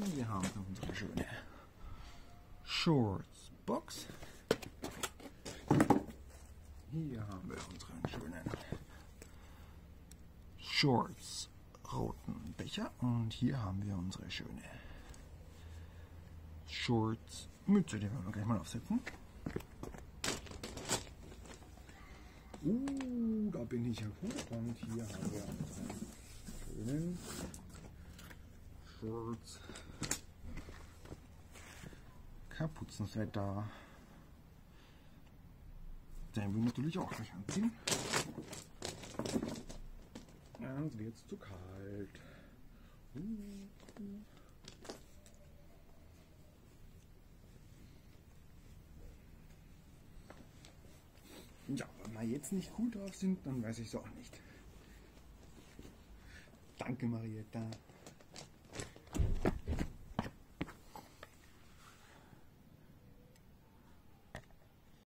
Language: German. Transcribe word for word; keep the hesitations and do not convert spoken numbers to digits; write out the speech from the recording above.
Und wir haben unsere schöne Shorts Box. Hier haben wir unseren schönen Shorts roten Becher und hier haben wir unsere schöne Shorts Mütze, die werden wir gleich mal aufsetzen. Uh, da bin ich ja gut. Und hier haben wir unsere schönen Shorts Kapuzenset da. Den will ich natürlich auch gleich anziehen. Sonst wird es zu kalt. Uh. Ja, wenn wir jetzt nicht cool drauf sind, dann weiß ich es auch nicht. Danke, Marietta.